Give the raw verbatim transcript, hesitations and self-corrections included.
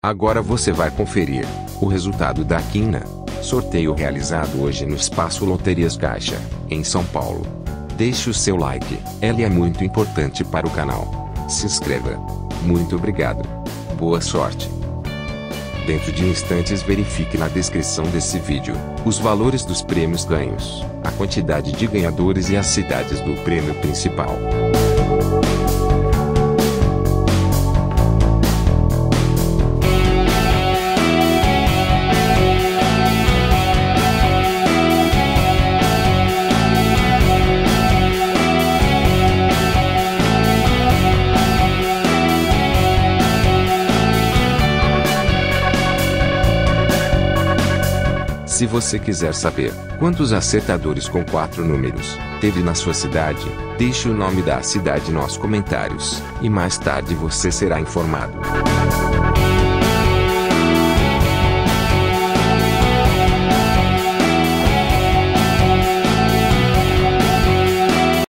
Agora você vai conferir o resultado da quina. Sorteio realizado hoje no Espaço Loterias Caixa, em São Paulo. Deixe o seu like, ele é muito importante para o canal. Se inscreva. Muito obrigado. Boa sorte. Dentro de instantes verifique na descrição desse vídeo os valores dos prêmios ganhos, a quantidade de ganhadores e as cidades do prêmio principal. Se você quiser saber quantos acertadores com quatro números teve na sua cidade, deixe o nome da cidade nos comentários, e mais tarde você será informado.